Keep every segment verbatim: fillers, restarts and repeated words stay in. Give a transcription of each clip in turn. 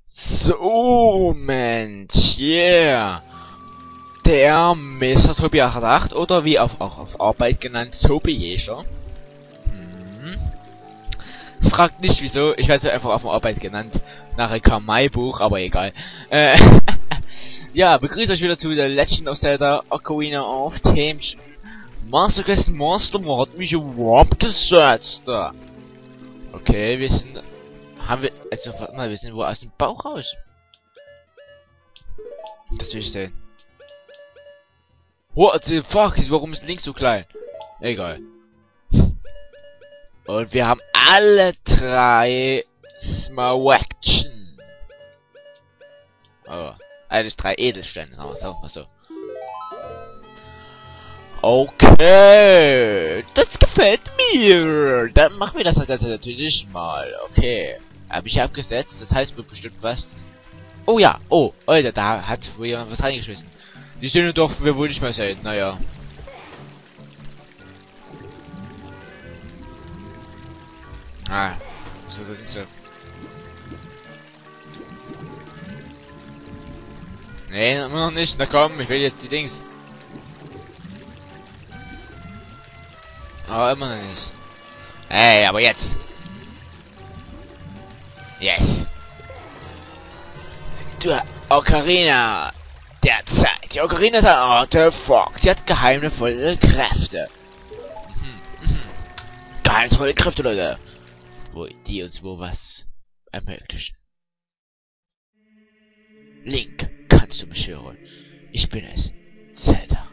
So, Mensch, yeah. Der Mister Tobias acht oder wie auf, auch auf Arbeit genannt, Tobiascher. Hm. Fragt nicht wieso, ich werde einfach auf der Arbeit genannt. Nachher kam mein Buch, aber egal. Äh, ja, begrüße euch wieder zu The Legend of Zelda Ocarina of Time. Master Quest Monster hat mich überhaupt gesetzt. Okay, wir sind... Haben wir... Also, warte mal, wir sind wo aus dem Bauch raus. Das will ich sehen. What the fuck? Warum ist links so klein? Egal. Und wir haben alle drei Small Action. Oh, alles drei Edelsteine, sagen wir mal so. Okay, das gefällt mir. Dann machen wir das Ganze natürlich mal. Okay, habe ich abgesetzt. Das heißt, wird bestimmt was. Oh ja, oh, Alter, da hat wohl jemand was reingeschmissen. Die Stöhne durften wir wohl nicht mehr sehen. Naja. Ah, so sind sie. Nee, immer noch nicht. Na komm, ich will jetzt die Dings. Aber immer noch nicht. Ey, aber jetzt. Yes. Du, Ocarina der Zeit. Die Ocarina ist ein Artefakt. Sie hat geheimnisvolle Kräfte. Mhm, mhm. Geheimnisvolle Kräfte, Leute. Wo die uns wo was ermöglichen. Link, kannst du mich hören? Ich bin es. Zelda.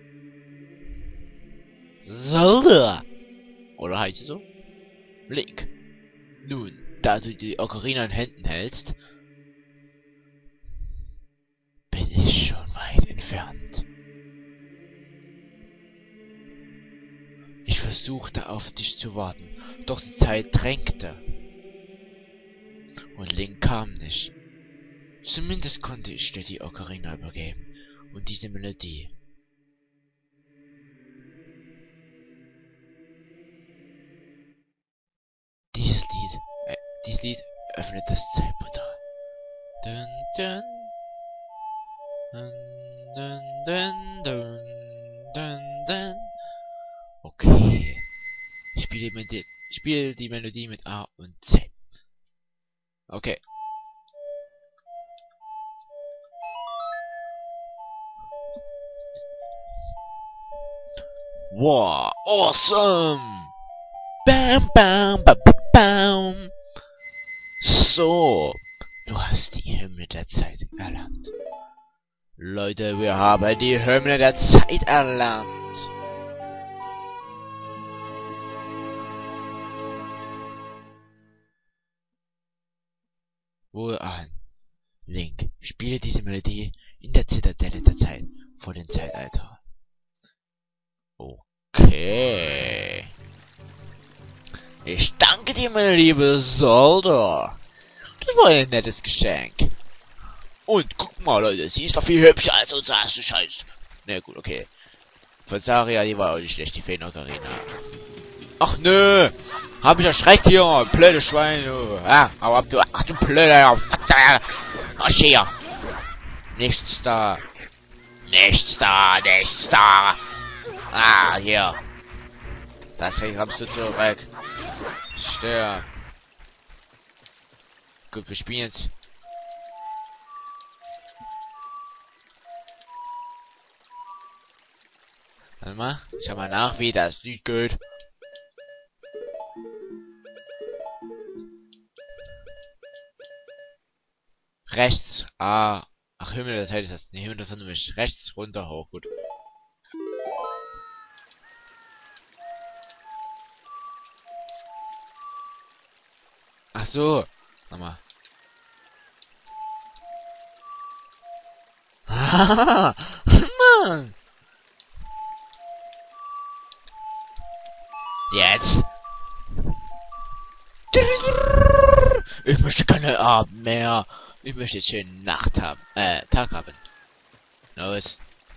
Zelda! Oder heißt es so? Link. Nun, da du die Ocarina in Händen hältst, bin ich schon weit entfernt. Ich versuchte auf dich zu warten, doch die Zeit drängte. Und Link kam nicht. Zumindest konnte ich dir die Ocarina übergeben und diese Melodie. Dieses Lied, äh, dieses Lied öffnet das Zeitportal. Dun, dun, dun, dun, dun, dun, dun. Okay. Ich spiele mit die, spiele die Melodie mit A und C. Okay. Wow, awesome! Bam, bam, bam, bam. So, du hast die Hymne der Zeit erlangt. Leute, wir haben die Hymne der Zeit erlangt. Wohlan, Link, spiele diese Melodie in der Zitadelle der Zeit vor dem Zeitalter. Okay. Ich danke dir, meine liebe Zelda. Das war ein nettes Geschenk. Und guck mal, Leute, sie ist doch viel hübscher als unser erste Scheiß. Na gut, okay. Von Saria, die war auch nicht schlecht, die Feen-Ocarina. Ach nö, hab ich erschreckt hier, blöde Schwein, du. Ja, aber ab, du, ach du blöde, ach hier. Nichts da. Nichts da, nichts da. Ah, hier. Das kommst du zurück. Stör. Gut, wir spielen jetzt. Warte mal, schau mal nach, wie das Lied geht. Rechts, ah, ach, Himmel der Zeit ist das, ne, Himmel das nämlich rechts, runter, hoch, gut. Ach so, nochmal. Haha, Mann! Jetzt! Ich möchte keine Abend mehr. Ich möchte jetzt schön Nacht haben. Äh, Tag haben. Los.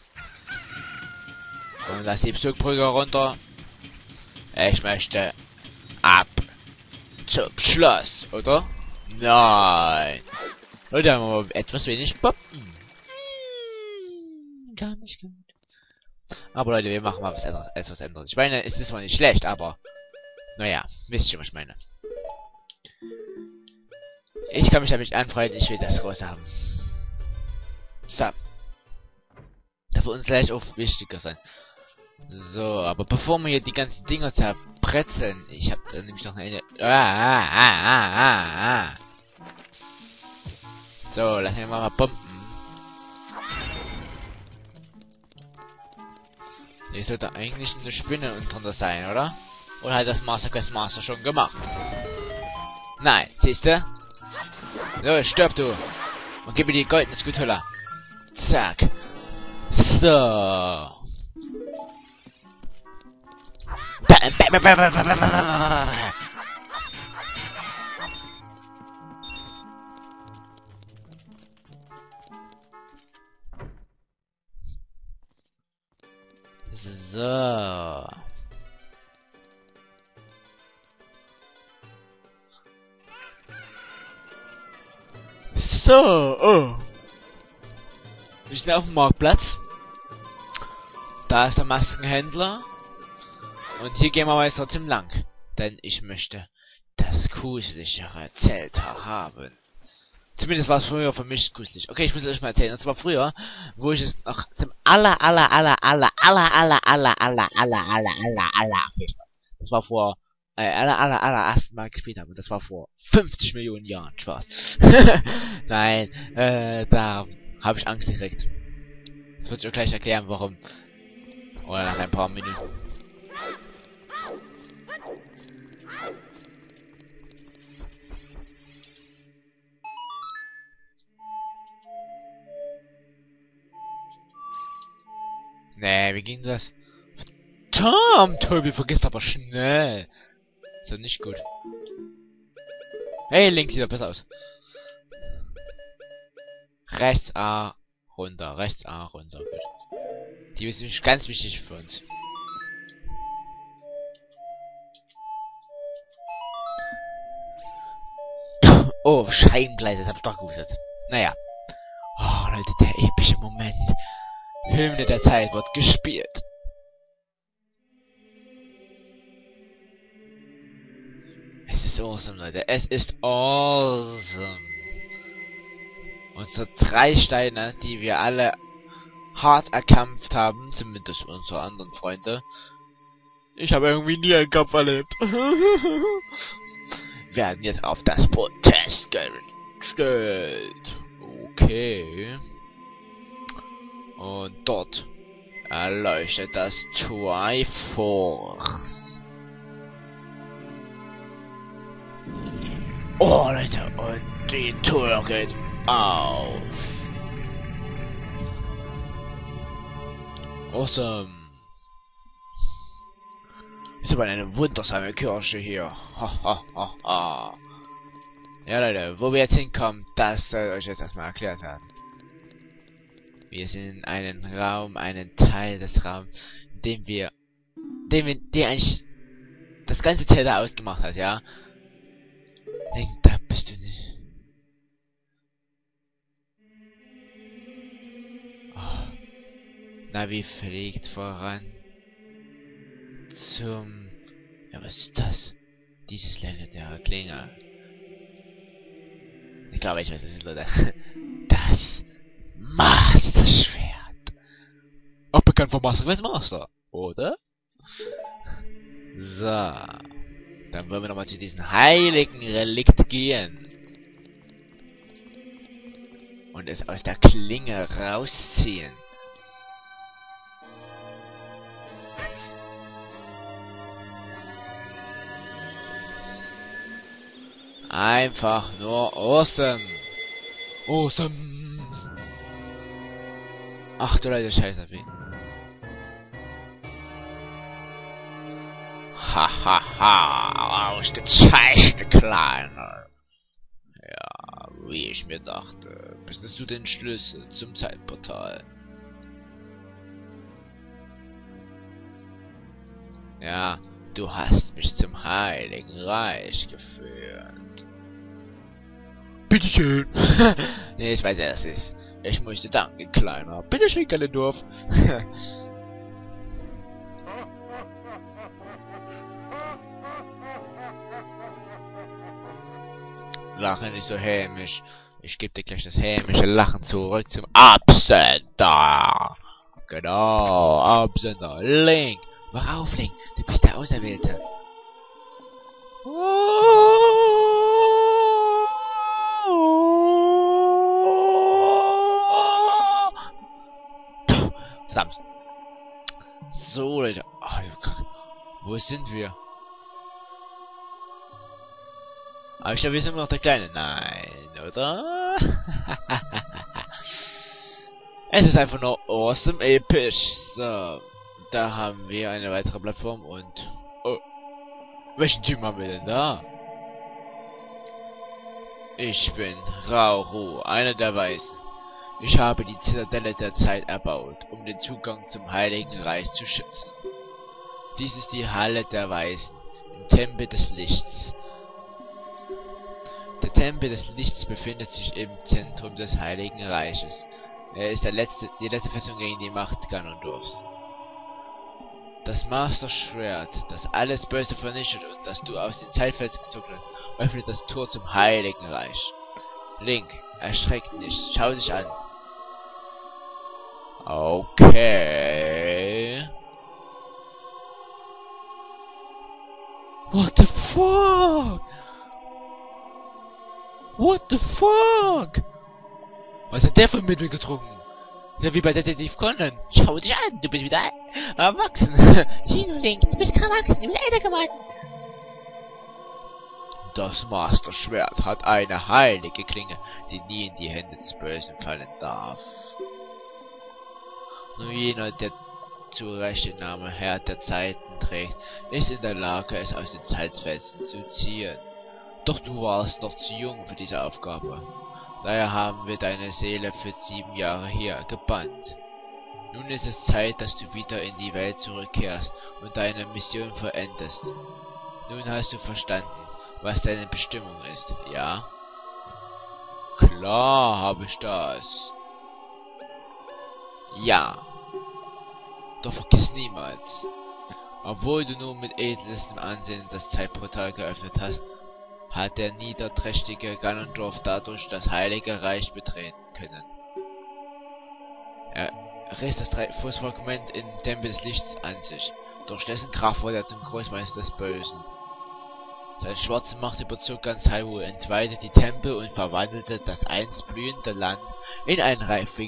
Und lass die Zugbrücke runter. Ich möchte ab zum Schloss, oder? Nein. Oder haben wir etwas wenig Bomben. Hm, gar nicht gut. Aber Leute, wir machen mal was anderes. Etwas anderes. Ich meine, es ist zwar nicht schlecht, aber... Naja, wisst ihr, was ich meine. Ich kann mich damit anfreunden, ich will das große haben. So. Das wird uns gleich auch wichtiger sein. So, aber bevor wir hier die ganzen Dinger zerbrezeln, ich habe da nämlich noch eine... Ah, ah, ah, ah, ah. So, lassen wir mal bomben. Hier sollte eigentlich eine Spinne unter sein, oder? Oder hat das Master Quest Master schon gemacht? Nein, siehst du? So, stirb du! Und gib mir die goldene Skuthülle. Zack. So. So. So, oh. Wir sind auf dem Marktplatz. Da ist der Maskenhändler. Und hier gehen wir aber jetzt trotzdem lang. Denn ich möchte das gruseligere Zelt haben. Zumindest war es früher für mich gruselig. Okay, ich muss euch mal erzählen. Und zwar früher, wo ich es noch zum aller, aller, aller, aller, aller, aller, aller, aller, aller, aller, aller, aller, okay, Spaß. Das war vor, äh, aller, aller, aller ersten Mal gespielt habe. Und das war vor fünfzig Millionen Jahren. Spaß. Nein, äh, da habe ich Angst gekriegt. Das wird ich euch gleich erklären, warum. Oder nach ein paar Minuten. Nee, wie ging das? Tom, Tobi, vergisst aber schnell. Ist doch nicht gut. Hey, links sieht doch besser aus. Rechts A, runter, rechts A, runter. Gut. Die ist nämlich ganz wichtig für uns. Oh, Scheibengleise, das hab ich doch gewusst. Naja. Oh, Leute, der epische Moment. Hymne der Zeit wird gespielt. Es ist awesome, Leute. Es ist awesome. Unsere drei Steine, die wir alle hart erkämpft haben, zumindest unsere anderen Freunde. Ich habe irgendwie nie einen Kampf erlebt. Werden jetzt auf das Protest gestellt. Okay. Und dort erleuchtet das Triforce. Oh, Leute, und die Tür geht auf. Awesome. Ist aber eine wundersame Kirche hier. Ha, ha, ha, ha. Ja, Leute, wo wir jetzt hinkommen, das soll euch jetzt erstmal erklärt werden. Wir sind in einem Raum, einen Teil des Raums, in dem wir, dem wir, der eigentlich das ganze Zelt da ausgemacht hat, ja. Denk, da bist du nicht. Oh. Navi fliegt voran zum, ja, was ist das? Dieses legendäre Klinge. Ich glaube, ich weiß, was ist, Leute. Das Master Schwert. Auch bekannt vom Master Quest Master, oder? So. Dann wollen wir nochmal zu diesem heiligen Relikt gehen. Und es aus der Klinge rausziehen. Einfach nur awesome. Awesome. Ach du Leute, Scheiße, wie. Hahaha, ausgezeichnet, Kleiner. Ja, wie ich mir dachte, besitzest du den Schlüssel zum Zeitportal? Ja, du hast mich zum Heiligen Reich geführt. Bitteschön. Nee, ich weiß ja, das ist. Ich möchte danken, Kleiner. Bitte schön, Gallendorf. Lache nicht so hämisch. Ich gebe dir gleich das hämische Lachen zurück zum Absender. Genau, Absender. Link. Mach auf, Link. Du bist der Auserwählte. Verdammt. So, Leute. Oh, wo sind wir? Aber ich glaube, wir sind immer noch der Kleine. Nein, oder? Es ist einfach nur awesome episch. So, da haben wir eine weitere Plattform und... Oh, welchen Typ haben wir denn da? Ich bin Rauru, einer der Weißen. Ich habe die Zitadelle der Zeit erbaut, um den Zugang zum Heiligen Reich zu schützen. Dies ist die Halle der Weißen, im Tempel des Lichts. Der Tempel des Lichts befindet sich im Zentrum des Heiligen Reiches. Er ist der letzte, die letzte Festung gegen die Macht Ganondorfs. Das Master-Schwert, das alles Böse vernichtet und das du aus den Zeitfelsen gezogen hast, öffnet das Tor zum Heiligen Reich. Link, erschreckt nicht, schau dich an. Okay. What the fuck? What the fuck? Was hat der für Mittel getrunken? Ja, wie bei Detektiv Conan. Schau dich an, du bist wieder erwachsen. Sieh nur, Link, du bist erwachsen, du bist älter geworden. Das Master-Schwert hat eine heilige Klinge, die nie in die Hände des Bösen fallen darf. Nur jener, der zu Recht den Namen Herr der Zeiten trägt, ist in der Lage, es aus den Zeitfelsen zu ziehen. Doch du warst noch zu jung für diese Aufgabe. Daher haben wir deine Seele für sieben Jahre hier gebannt. Nun ist es Zeit, dass du wieder in die Welt zurückkehrst und deine Mission vollendest. Nun hast du verstanden, was deine Bestimmung ist, ja? Klar habe ich das. Ja. Doch vergiss niemals. Obwohl du nur mit edlestem Ansehen das Zeitportal geöffnet hast, hat der niederträchtige Ganondorf dadurch das Heilige Reich betreten können. Er riss das Fragment im Tempel des Lichts an sich, durch dessen Kraft wurde er zum Großmeister des Bösen. Seine schwarze Macht überzog ganz Hyrule, entweihte die Tempel und verwandelte das einst blühende Land in ein Refugium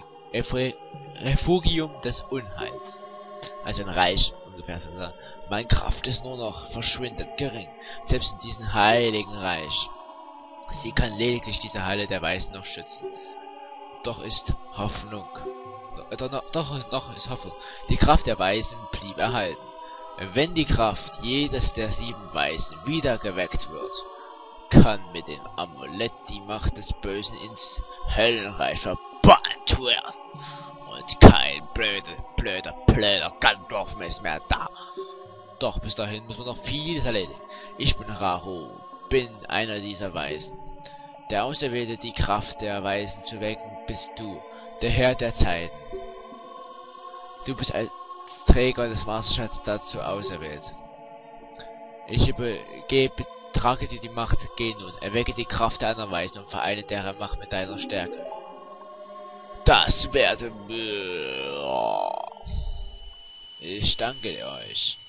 des Unheils. Also ein Reich, ungefähr so gesagt. Meine Kraft ist nur noch verschwindend gering, selbst in diesem heiligen Reich. Sie kann lediglich diese Halle der Weißen noch schützen. Doch ist Hoffnung. Doch, doch, doch, noch ist Hoffnung. Die Kraft der Weißen blieb erhalten. Wenn die Kraft jedes der sieben Weißen wieder geweckt wird, kann mit dem Amulett die Macht des Bösen ins Höllenreich verbannt werden. Und kein blöder, blöder, blöder Ganondorf ist mehr da. Doch bis dahin muss man noch vieles erledigen. Ich bin Rauru, bin einer dieser Weisen. Der Auserwählte, die Kraft der Weisen zu wecken, bist du, der Herr der Zeiten. Du bist als Träger des Masterschatz dazu auserwählt. Ich übergebe, trage dir die Macht, geh nun, erwecke die Kraft der anderen Weisen und vereine deren Macht mit deiner Stärke. Das werde mir. Ich danke euch.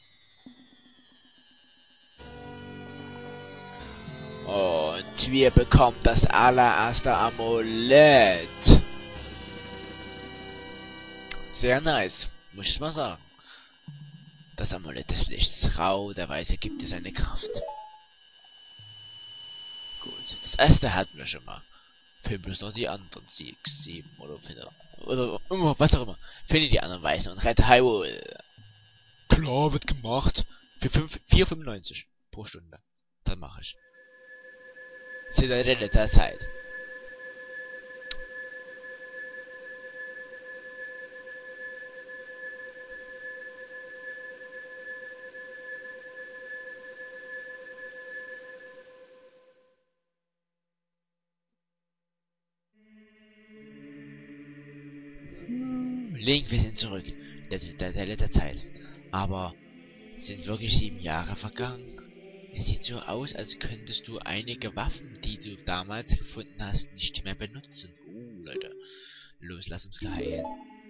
Und wir bekommen das allererste Amulett. Sehr nice, muss ich mal sagen. Das Amulett des Lichts. Rau, der Weise gibt es eine Kraft. Gut, das erste hatten wir schon mal. Finden bloß noch die anderen sechs, sieben oder finde. Oder immer, was auch immer. Finde die anderen Weißen und rette Hyrule. Klar, wird gemacht. Für vier fünfundneunzig pro Stunde. Dann mache ich. Zitadelle der Zeit. Link, wir sind zurück. Das ist der, der letzte Zeit. Aber sind wirklich sieben Jahre vergangen? Es sieht so aus, als könntest du einige Waffen, die du damals gefunden hast, nicht mehr benutzen. Uh, Leute. Los, lass uns heilen.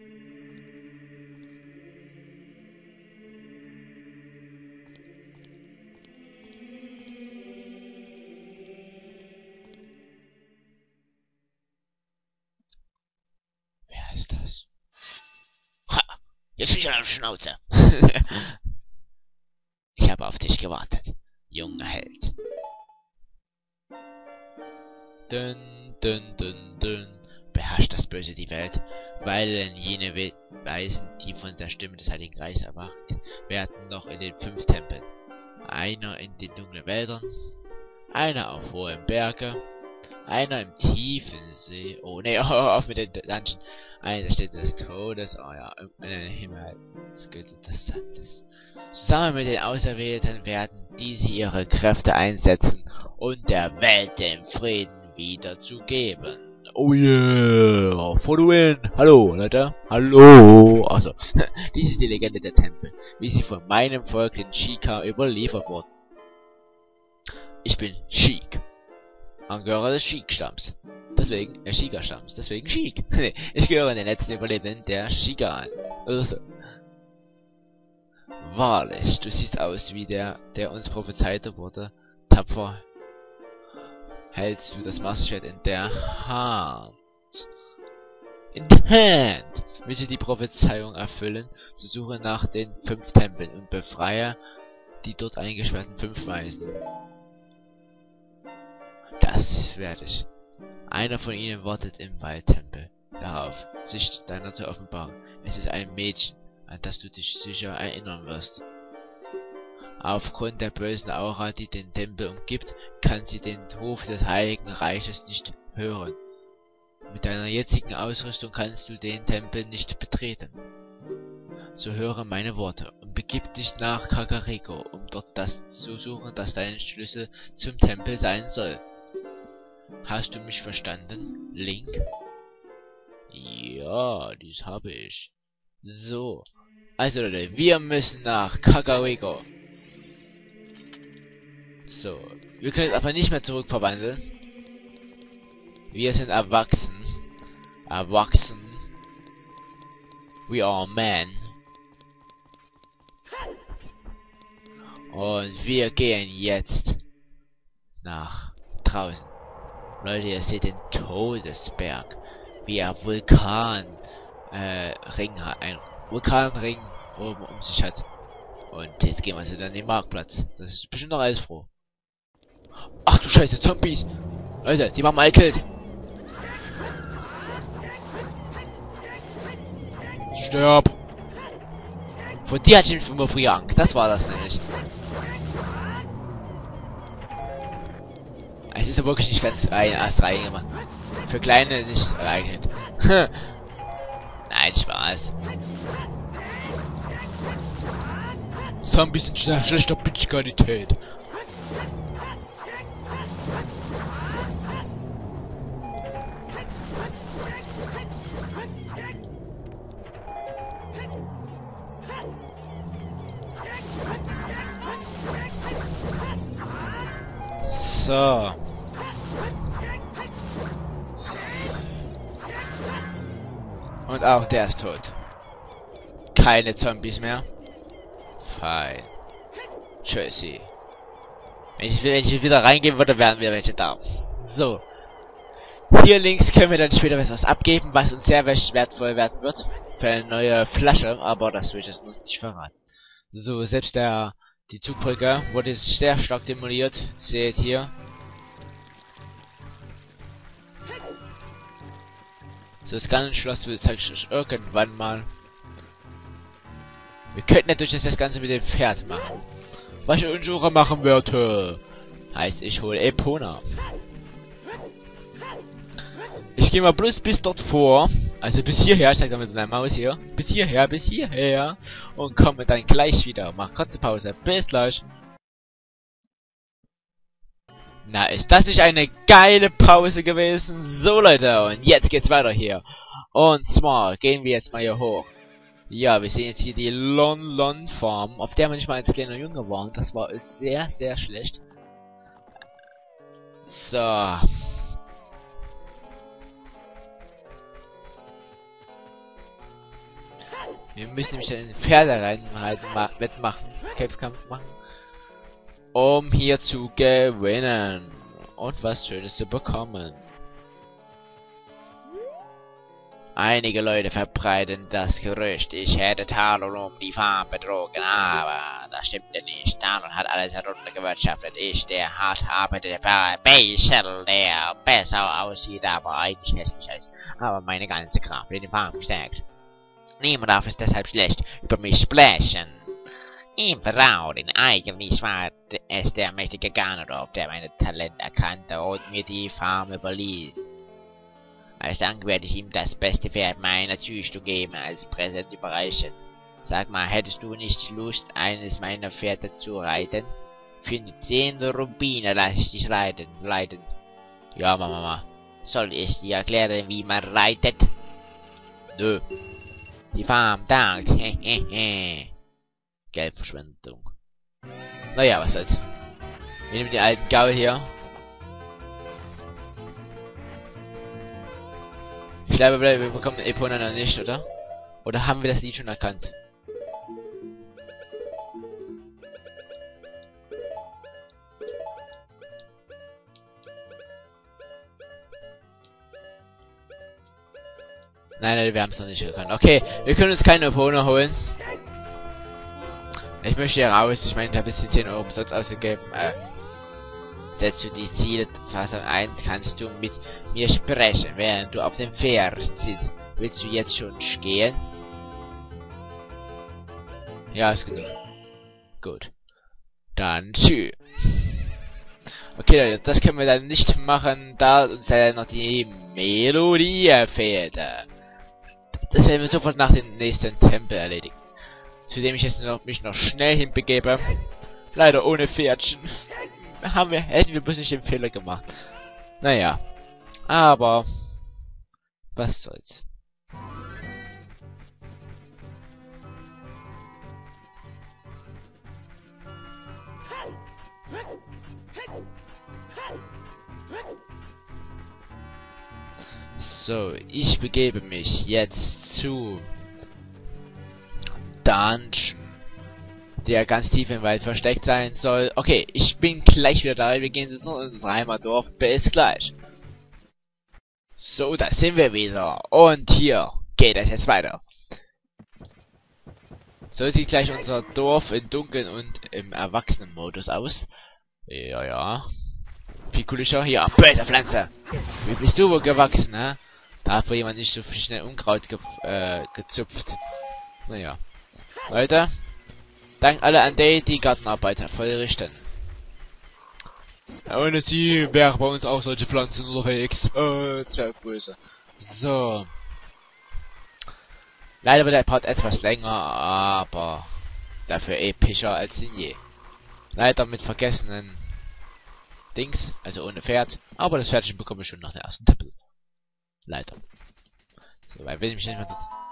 Wer ist das? Ha! Jetzt bin ich an der Schnauze. Ich habe auf dich gewartet, junger Held. Dünn, dünn, dünn, dünn. Beherrscht das Böse die Welt, weil jene We Weisen, die von der Stimme des Heiligen Reichs erwacht werden, noch in den fünf Tempeln. Einer in den dunklen Wäldern, einer auf hohen Berge, einer im tiefen See, oh ne, oh, auf mit den Dungeon, einer in der Stätte des Todes, oh ja, in den Himmel des Götter des Sandes. Zusammen mit den Auserwählten werden diese ihre Kräfte einsetzen, um der Welt den Frieden wiederzugeben. Oh yeah, for the win. Hallo, Leute. Hallo. Also, dies ist die Legende der Tempel, wie sie von meinem Volk, den Sheikah, überliefert wurden. Ich bin Sheik, Angehöriger des Sheik-Stamms. Deswegen, äh, Sheikah-Stamms. Deswegen Sheik. Ich gehöre den letzten Überlebenden der Sheikah an. Also. Wahrlich, du siehst aus wie der, der uns prophezeite wurde. Tapfer hältst du das Mastschwert in der Hand. In der Hand! Willst du die Prophezeiung erfüllen, so suche nach den fünf Tempeln und befreie die dort eingesperrten fünf Weisen. Das werde ich. Einer von ihnen wartet im Waldtempel darauf, sich deiner zu offenbaren. Es ist ein Mädchen, an das du dich sicher erinnern wirst. Aufgrund der bösen Aura, die den Tempel umgibt, kann sie den Ruf des Heiligen Reiches nicht hören. Mit deiner jetzigen Ausrüstung kannst du den Tempel nicht betreten. So höre meine Worte und begib dich nach Kakariko, um dort das zu suchen, das dein Schlüssel zum Tempel sein soll. Hast du mich verstanden, Link? Ja, dies habe ich. So. Also Leute, wir müssen nach Kakariko. So, wir können jetzt aber nicht mehr zurückverwandeln. Wir sind erwachsen. Erwachsen. We are men. Und wir gehen jetzt nach draußen. Leute, ihr seht den Todesberg. Wie er Vulkan äh, Ring hat. Ein Vulkanring oben um sich hat. Und jetzt gehen wir zu dann den Marktplatz. Das ist bestimmt noch alles froh. Ach du Scheiße, Zombies! Leute, die machen mal Kill. Stirb! Vor dir hatte ich immer früher Angst. Das war das nämlich. Es ist ja wirklich nicht ganz ein Ast rein gemacht. Für kleine nicht geeignet. Nein, Spaß. Zombies sind schlechter, schlechter Bitch-Qualität. So. Und auch der ist tot. Keine Zombies mehr. Fein. Tschüssi. Wenn ich, wenn ich wieder reingehen würde, wären wir welche da. So. Hier links können wir dann später was abgeben, was uns sehr wertvoll werden wird. Für eine neue Flasche, aber das will ich jetzt noch nicht verraten. So, selbst der, die Zugbrücke wurde sehr stark demoliert. Seht hier. So, das ganze Schloss will zeige ich euch irgendwann mal. Wir könnten natürlich das Ganze mit dem Pferd machen. Was ich unsere machen werde. Heißt, ich hole Epona. Ich gehe mal bloß bis dort vor. Also bis hierher, ich sag mit meiner Maus hier. Bis hierher, bis hierher. Und komme dann gleich wieder. Mach kurze Pause. Bis gleich. Na, ist das nicht eine geile Pause gewesen? So, Leute, und jetzt geht's weiter hier. Und zwar gehen wir jetzt mal hier hoch. Ja, wir sehen jetzt hier die Lon Lon Farm, auf der wir nicht mal als kleiner Junge waren. Das war sehr, sehr schlecht. So. Wir müssen nämlich den Pferderennen halt wettmachen, Kämpfkampf machen, um hier zu gewinnen und was Schönes zu bekommen. Einige Leute verbreiten das Gerücht, ich hätte Talon um die Farm betrogen, aber das stimmte nicht. Talon hat alles heruntergewirtschaftet. Ich, der hart arbeitete Basel, der besser aussieht, aber eigentlich hässlicher ist, aber meine ganze Kraft in die Farm gesteckt. Niemand darf es deshalb schlecht über mich sprechen. Ihm vertrauen, eigentlich war es der mächtige Ganondorf, der meine Talente erkannte und mir die Farm überließ. Als Dank werde ich ihm das beste Pferd meiner Züchtung geben, als Präsent überreichen. Sag mal, hättest du nicht Lust, eines meiner Pferde zu reiten? Für die zehn Rubine lasse ich dich reiten, leiten. Ja, Mama, soll ich dir erklären, wie man reitet? Nö. Die Farm dankt, hehehe. Geldverschwendung. Naja, was soll's. Wir nehmen den alten Gaul hier. Ich glaube, wir bekommen Epona noch nicht, oder? Oder haben wir das Lied schon erkannt? Nein, nein, wir haben es noch nicht erkannt. Okay, wir können uns keine Epona holen. Ich möchte hier raus. Ich meine, ich habe jetzt die zehn Euro umsonst ausgegeben. Äh, setzt du die Zielfassung ein, kannst du mit mir sprechen, während du auf dem Pferd sitzt. Willst du jetzt schon gehen? Ja, ist genug. Gut. Dann tschüss. Okay, Leute, das können wir dann nicht machen, da uns leider noch die Melodie fehlt. Das werden wir sofort nach dem nächsten Tempel erledigen. Zu dem ich jetzt noch, mich noch schnell hinbegebe. Leider ohne Pferdchen. Haben wir, hätten wir bloß nicht den Fehler gemacht. Naja. Aber was soll's. So, ich begebe mich jetzt zu Dungeon, der ganz tief im Wald versteckt sein soll. Okay, ich bin gleich wieder da. Wir gehen jetzt noch in unser Heimatdorf. Bis gleich. So, da sind wir wieder. Und hier geht es jetzt weiter. So sieht gleich unser Dorf im Dunkeln und im Erwachsenenmodus aus. Ja, ja. Pikulischer, hier, böse Pflanze. Wie bist du wohl gewachsen, hä? Da hat wohl jemand nicht so schnell Unkraut ge äh, gezupft. Naja. Leute, dank alle an die, die Gartenarbeiter vollrichten. Ohne sie wäre bei uns auch solche Pflanzen unterwegs. Äh, das wäre böse. So. Leider wird der Part etwas länger, aber dafür epischer als in je. Leider mit vergessenen Dings, also ohne Pferd. Aber das Pferdchen bekomme ich schon nach der ersten Tempel. Leider. So, weil will ich mich nicht mehr...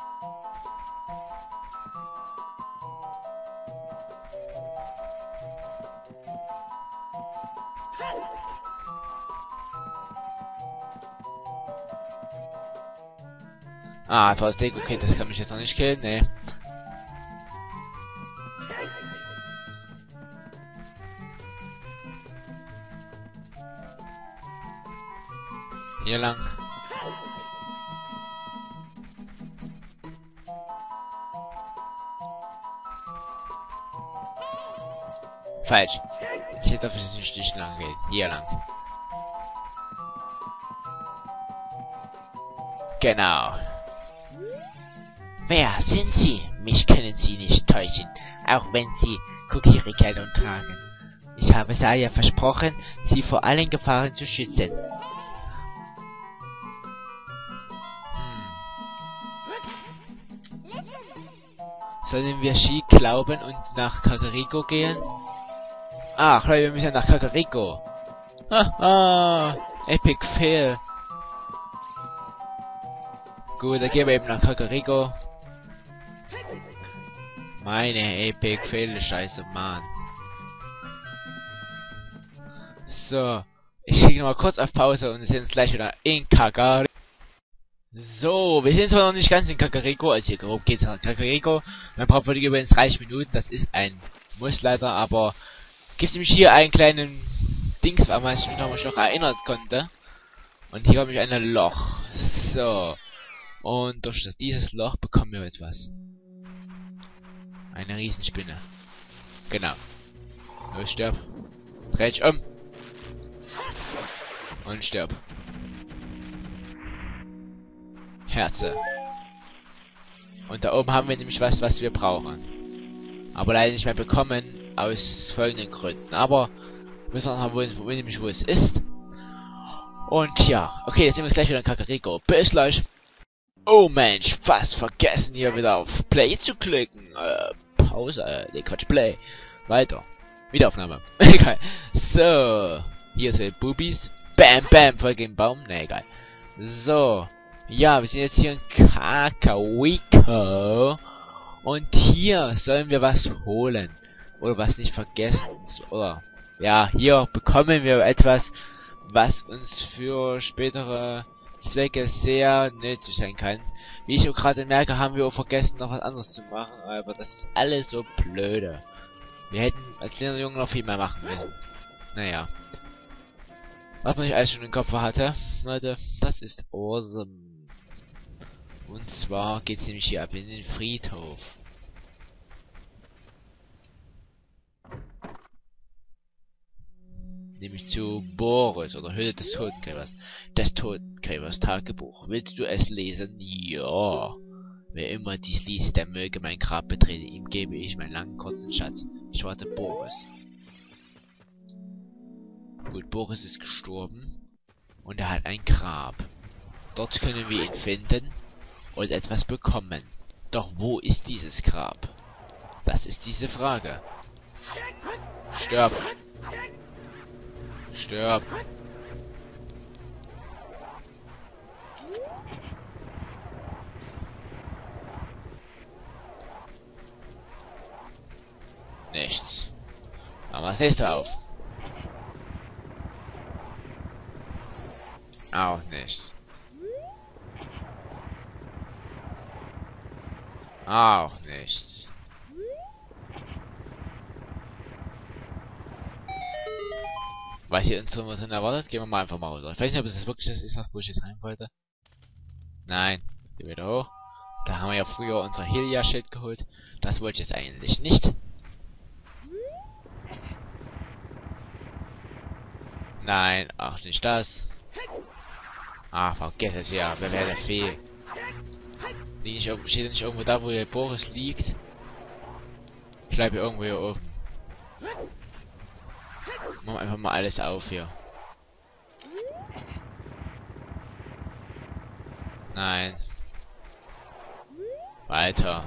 Ah, Trollstick, okay, das kann mich jetzt noch nicht killen, ne. Hier lang. Falsch. Ich hätte auf diesen Stich lang gehen. Hier lang. Genau. Wer sind Sie? Mich können Sie nicht täuschen, auch wenn Sie Kokiri-Kleidung tragen. Ich habe Saya versprochen, Sie vor allen Gefahren zu schützen. Hm. Sollen wir Ski glauben und nach Kakariko gehen? Ach, Leute, wir müssen nach Kakariko. Haha, Epic Fail. Gut, dann gehen wir eben nach Kakariko. Meine Epic Fail, scheiße, Mann. So, ich klicke mal kurz auf Pause und wir sehen uns gleich wieder in Kakariko. So, wir sind zwar noch nicht ganz in Kakariko, also hier grob geht's nach Kakariko. Man braucht für die übrigens dreißig Minuten, das ist ein Muss leider, aber gibt nämlich hier einen kleinen Dings, weil man sich noch erinnern konnte. Und hier habe ich ein Loch. So. Und durch das, dieses Loch bekommen wir etwas. Eine Riesenspinne. Genau. Los, stirb. Dreh dich um. Und stirb. Herze. Und da oben haben wir nämlich was, was wir brauchen. Aber leider nicht mehr bekommen, aus folgenden Gründen. Aber müssen wir noch mal wo, wo, nämlich wo es ist. Und ja, okay, jetzt sehen wir uns gleich wieder in Kakariko. Bis gleich. Oh Mensch, fast vergessen hier wieder auf Play zu klicken. Äh, Pause, äh, ne Quatsch, Play. Weiter. Wiederaufnahme. Egal. So. Hier sind Bubis. Bam, bam, voll gegen Baum. Ne, egal. So. Ja, wir sind jetzt hier in Kakariko. Und hier sollen wir was holen. Oder was nicht vergessen. Oder, ja, hier bekommen wir etwas, was uns für spätere Zwecke sehr nötig sein kann. Wie ich auch gerade merke, haben wir auch vergessen, noch was anderes zu machen. Aber das ist alles so blöde. Wir hätten als kleiner Junge noch viel mehr machen müssen. Naja. Was man nicht alles schon im Kopf hatte, Leute, das ist awesome. Und zwar geht's nämlich hier ab in den Friedhof. Nämlich zu Boris oder Höhle des Totengräbers. Des Totengräbers Tagebuch. Willst du es lesen? Ja. Wer immer dies liest, der möge mein Grab betreten. Ihm gebe ich meinen langen kurzen Schatz. Ich warte Boris. Gut, Boris ist gestorben. Und er hat ein Grab. Dort können wir ihn finden und etwas bekommen. Doch wo ist dieses Grab? Das ist diese Frage. Stirb. Stirb. Nichts. Aber was ist auf? Auch nichts. Auch nichts. Was hier uns drin erwartet, gehen wir mal einfach mal runter. Ich weiß nicht, ob es das wirklich das ist, wo ich jetzt rein wollte. Nein. Gehen wir wieder hoch. Da haben wir ja früher unser Helia-Schild geholt. Das wollte ich jetzt eigentlich nicht. Nein, auch nicht das. Ah, vergiss es ja. Wer wäre der Fee? Liegt nicht, steht nicht irgendwo da, wo der Boris liegt? Ich bleibe irgendwo hier oben. Machen wir einfach mal alles auf hier. Nein. Weiter.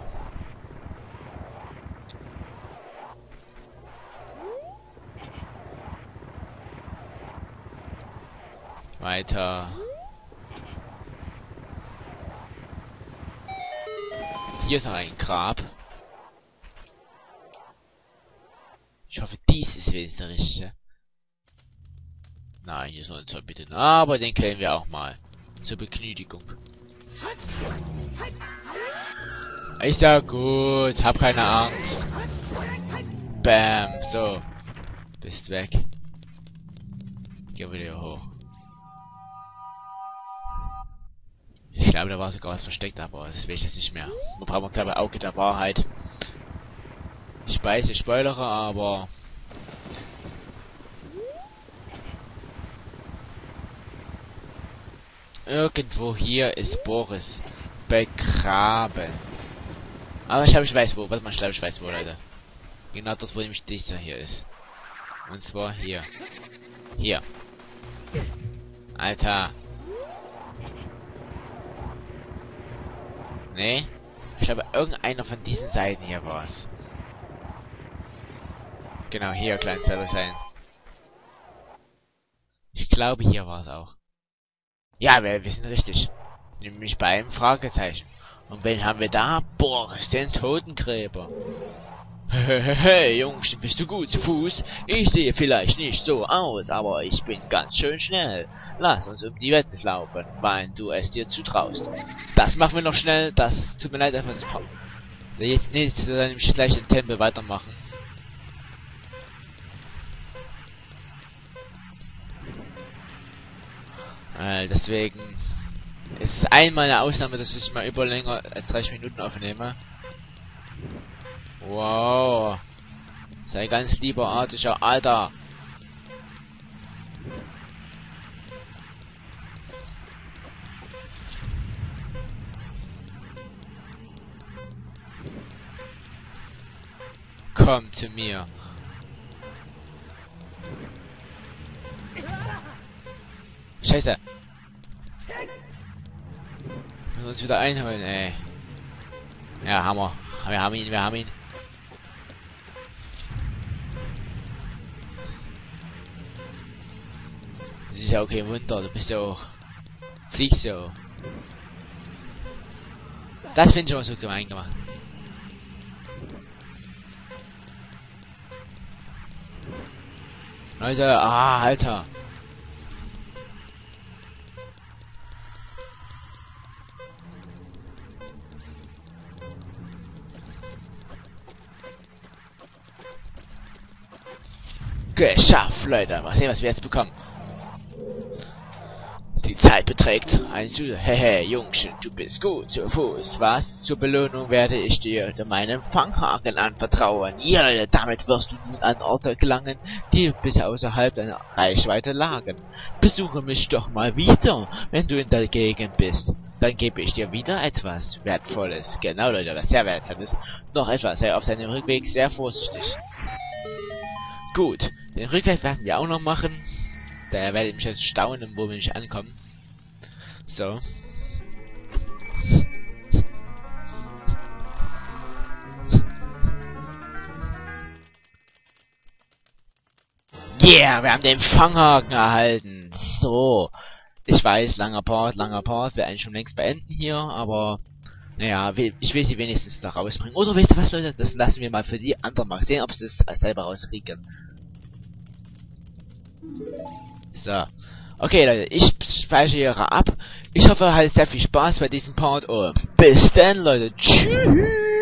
Weiter. Hier ist noch ein Grab. Ich hoffe, dies ist wenigstens der richtige. Nein, hier soll es bitte. Aber den kennen wir auch mal. Zur Begnüdigung. Ist ja gut. Hab keine Angst. Bam. So. Bist weg. Geh wieder hoch. Ich glaube, da war sogar was versteckt, aber das will ich jetzt nicht mehr. Wir brauchen, glaube ich, Auge der Wahrheit. Ich weiß, ich spoilere, aber... Irgendwo hier ist Boris begraben. Aber ich glaube, ich weiß wo. Warte mal, ich glaube, ich weiß wo, Leute. Genau dort, wo nämlich dieser hier ist. Und zwar hier. Hier. Alter. Nee. Ich glaube, irgendeiner von diesen Seiten hier war es. Genau, hier, klein selber sein. glaube, hier war es auch. Ja, wir wissen richtig. Nämlich beim Fragezeichen. Und wen haben wir da? Boris, den Totengräber. Hey, Jungs, bist du gut zu Fuß? Ich sehe vielleicht nicht so aus, aber ich bin ganz schön schnell. Lass uns um die Wette laufen, wenn du es dir zutraust. Das machen wir noch schnell, das tut mir leid, dass wir es brauchen. Jetzt nicht, dann nämlich gleich den Tempel weitermachen. Äh, deswegen ist es einmal eine Ausnahme, dass ich mal über länger als dreißig Minuten aufnehme. Wow. Sei ganz lieber artischer Alter. Komm zu mir. Scheiße. Müssen wir uns wieder einholen, ey. Ja, Hammer. Wir haben ihn, wir haben ihn. Das ist ja okay, Wunder, du bist ja auch. Fliegst ja auch. Das finde ich immer so gemein gemacht. Leute, ah, Alter. Geschafft, Leute. Mal sehen, was wir jetzt bekommen. Die Zeit beträgt eine Stunde. Hehe, Jungchen, du bist gut zu Fuß. Was? Zur Belohnung werde ich dir meinen Fanghaken anvertrauen. Ja, Leute, damit wirst du nun an Orte gelangen, die bisher außerhalb deiner Reichweite lagen. Besuche mich doch mal wieder, wenn du in der Gegend bist. Dann gebe ich dir wieder etwas Wertvolles. Genau, Leute, was sehr Wertvolles. Noch etwas. Sei auf deinem Rückweg sehr vorsichtig. Gut, den Rückweg werden wir auch noch machen. Da werde ich mich jetzt staunen, wo wir nicht ankommen. So. Yeah, wir haben den Fanghaken erhalten. So. Ich weiß, langer Part, langer Part. Wir eigentlich schon längst beenden hier, aber naja, ich will sie wenigstens noch rausbringen. Oder wisst ihr was, Leute? Das lassen wir mal für die anderen mal sehen, ob sie es selber rauskriegen. So. Okay, Leute, ich speichere ab. Ich hoffe, ihr hattet sehr viel Spaß bei diesem Part und bis dann, Leute. Tschüss.